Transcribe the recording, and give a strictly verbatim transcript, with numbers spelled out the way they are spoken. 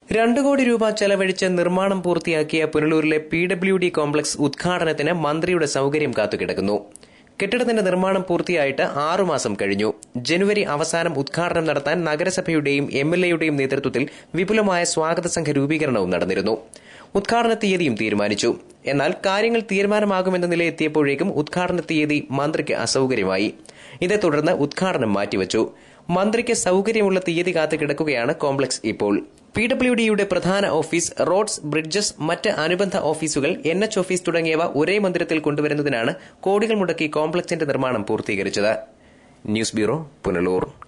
രണ്ടു കോടി രൂപ ചെലവഴിച്ച് നിർമ്മാണം പൂർത്തിയാക്കിയ പുനലൂരിലെ പി ഡബ്ല്യു ഡി കോംപ്ലക്സ് ഉദ്ഘാടനത്തിന് മന്ത്രിയുടെ സൌകര്യം കാത്തുകിടക്കുന്നു. കെട്ടിടത്തിന്റെ നിർമ്മാണം പൂർത്തിയായിട്ട് ആറുമാസം കഴിഞ്ഞു. ജനുവരി അവസാനം ഉദ്ഘാടനം നടത്താൻ നഗരസഭയുടെയും എം എൽ എയുടെയും നേതൃത്വത്തിൽ വിപുലമായ സ്വാഗത സംഘ രൂപീകരണവും നടന്നിരുന്നു. ഉദ്ഘാടന തീയതിയും തീരുമാനിച്ചു. എന്നാൽ കാര്യങ്ങൾ തീരുമാനമാകുമെന്ന നിലയെത്തിയപ്പോഴേക്കും ഉദ്ഘാടന തീയതി മന്ത്രിക്ക് അസൌകര്യമായി. ഇതേ തുടർന്ന് ഉദ്ഘാടനം മാറ്റിവച്ചു. മന്ത്രിക്ക് സൌകര്യമുള്ള തീയതി കാത്തു കിടക്കുകയാണ് കോംപ്ലക്സ് ഇപ്പോൾ. പി ഡബ്ല്യു ഡിയുടെ പ്രധാന ഓഫീസ്, റോഡ്സ്, ബ്രിഡ്ജസ്, മറ്റ് അനുബന്ധ ഓഫീസുകൾ, എൻ എച്ച് ഓഫീസ് തുടങ്ങിയവ ഒരേ മന്ദിരത്തിൽ കൊണ്ടുവരുന്നതിനാണ് കോടികൾ മുടക്കി കോംപ്ലക്സിന്റെ നിർമ്മാണം പൂർത്തീകരിച്ചത്. News bureau, Punalur.